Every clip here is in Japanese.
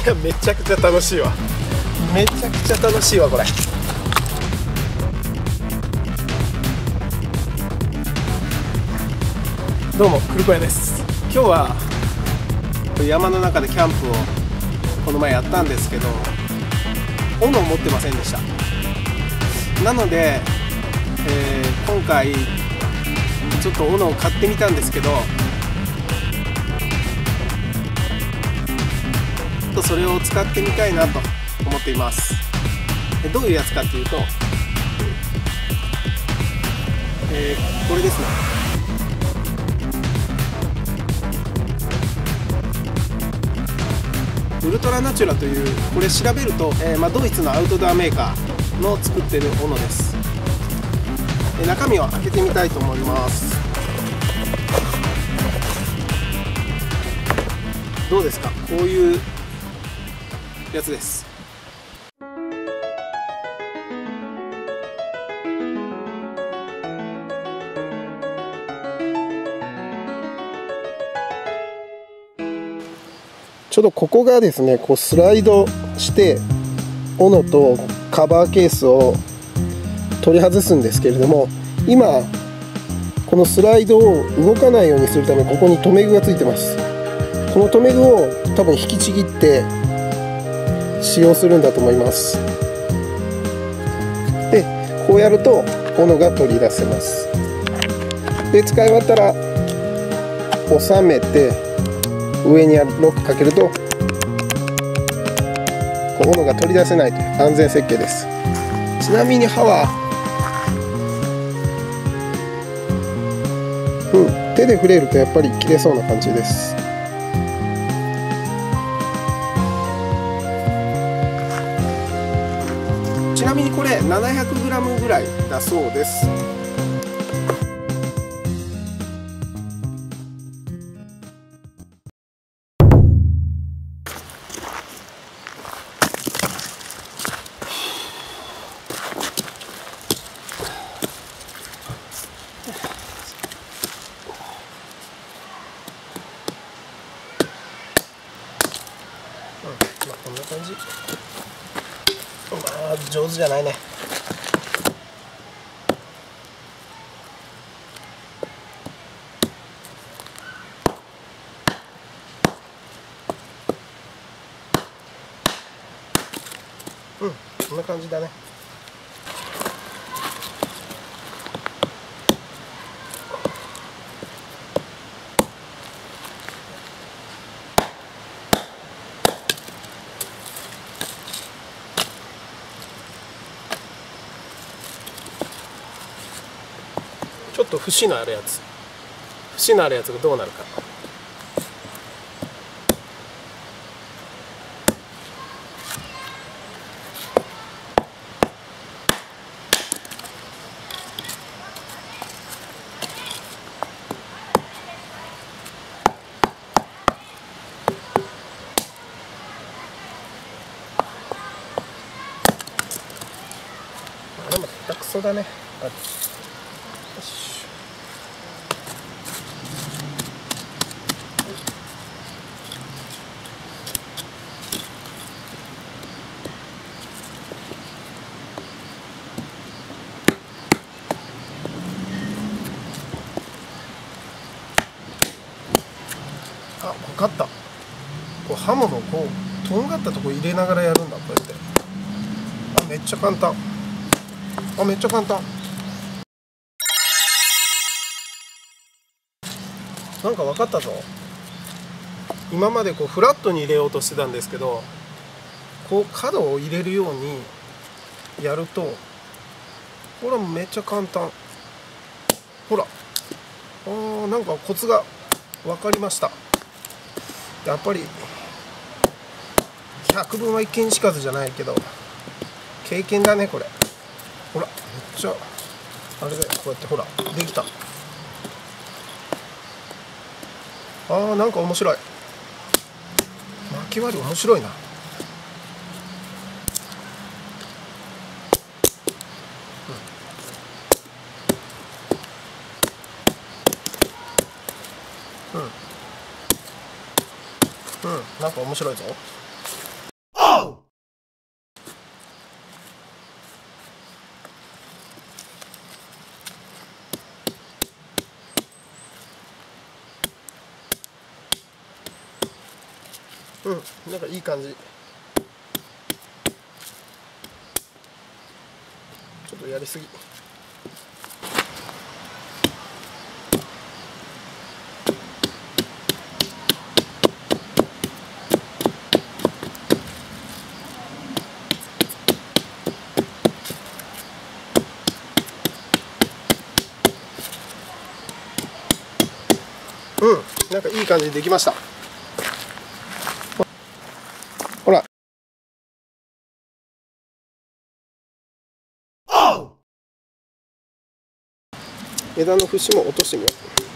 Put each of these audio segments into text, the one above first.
や、めちゃくちゃ楽しいわ。めちゃくちゃ楽しいわこれ。どうも、くるこやです。今日は山の中でキャンプをこの前やったんですけど、斧を持ってませんでした。なので、今回ちょっと斧を買ってみたんですけど、それを使ってみたいなと思っています。どういうやつかっていうと、これですね。ウルトラナチュラという、これ調べると、ドイツのアウトドアメーカーの作ってる斧です。中身を開けてみたいと思います。どうですか、こういうやつです。ちょっとここがですね、こうスライドして斧とカバーケースを取り外すんですけれども、今このスライドを動かないようにするためにここに留め具がついてます。この留め具を多分引きちぎって使用するんだと思います。でこうやると斧が取り出せます。で使い終わったら収めて上にロックかけると斧が取り出せないという安全設計です。ちなみに刃は、手で触れるとやっぱり切れそうな感じです。ちなみにこれ 700g ぐらいだそうです。こんな感じ。上手じゃないね。こんな感じだね。ちょっと節のあるやつ、節のあるやつがどうなるか。あれも下手くそだね。分かった。こう刃物をこうとんがったとこ入れながらやるんだ、こうやって。めっちゃ簡単。めっちゃ簡単。なんか分かったぞ。今までこうフラットに入れようとしてたんですけど、こう角を入れるようにやると、ほらめっちゃ簡単。ほら、なんかコツが分かりました。やっぱり百聞は一見しかずじゃないけど経験だねこれ。ほらめっちゃあれでこうやってほらできた。なんか面白い。巻き割り面白いな。なんか面白いぞ。 なんかいい感じ。ちょっとやりすぎ。なんかいい感じにできました。ほら。枝の節も落としてみよ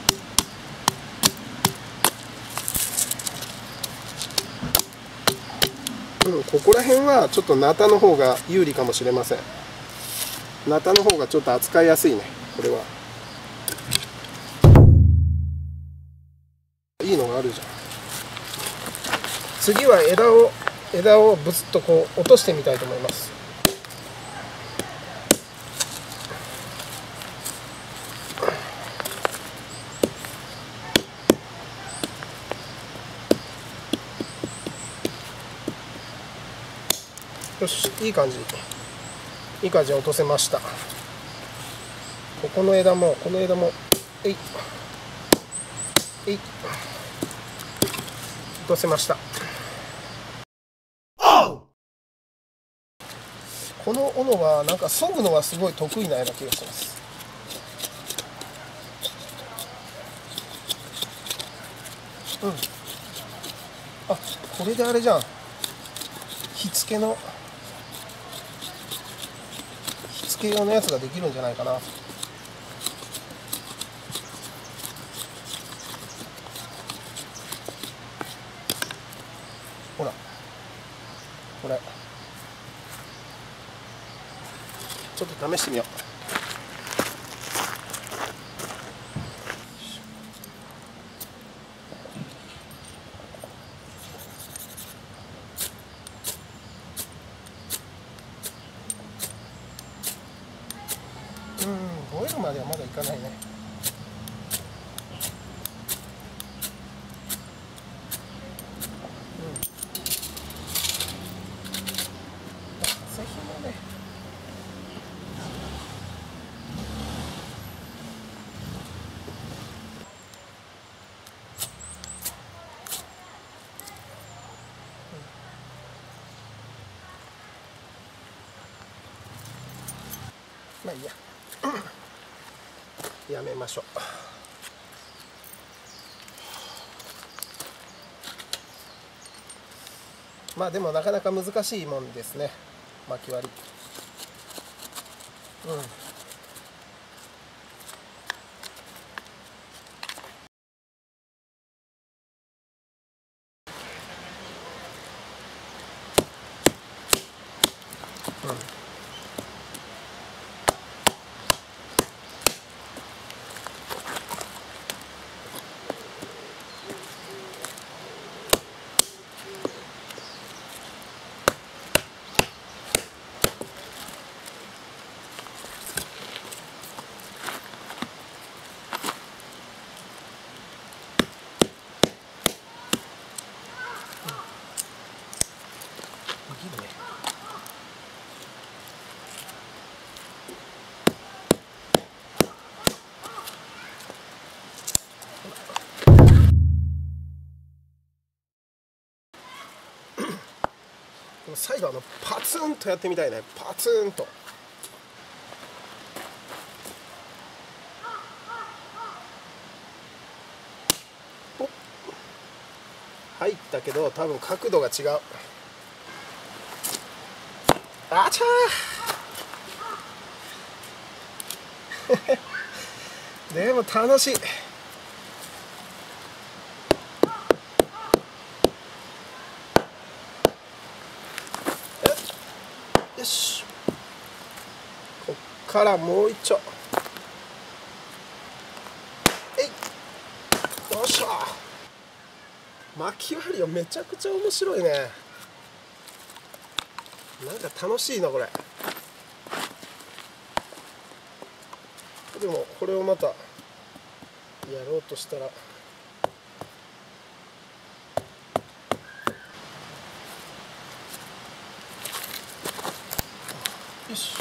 う。ここら辺はちょっとナタの方が有利かもしれません。ナタの方がちょっと扱いやすいね、これは。いいのがあるじゃん。次は枝をブツッとこう落としてみたいと思います。よし、いい感じに落とせました。この枝も落とせました。この斧はなんか削ぐのはすごい得意なような気がします。あ、これであれじゃん。火付け用のやつができるんじゃないかな。ほら、これちょっと試してみよう。ボイルまではまだいかないね。製品もね。まあいいや。やめましょう。まあでもなかなか難しいもんですね、巻き割り。最後パツンとやってみたいね。パツンと。入ったけど多分角度が違う。あちゃーでも楽しい。よし、こっからもう一丁。よっしゃ。巻き割りはめちゃくちゃ面白いね。なんか楽しいなこれ。でもこれをまたやろうとしたらよし。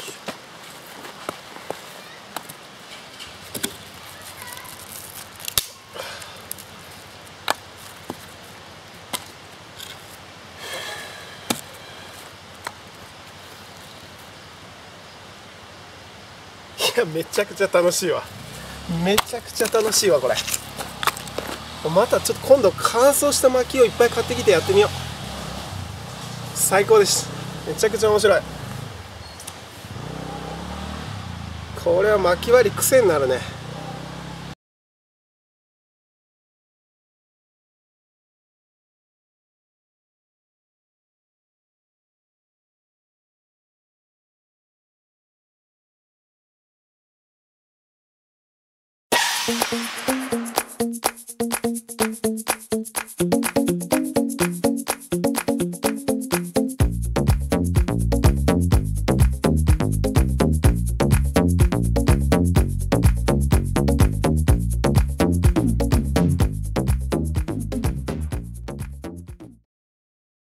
いや、めちゃくちゃ楽しいわ。めちゃくちゃ楽しいわこれ。またちょっと今度乾燥した薪をいっぱい買ってきてやってみよう。最高です。めちゃくちゃ面白い。これは薪割り癖になるね。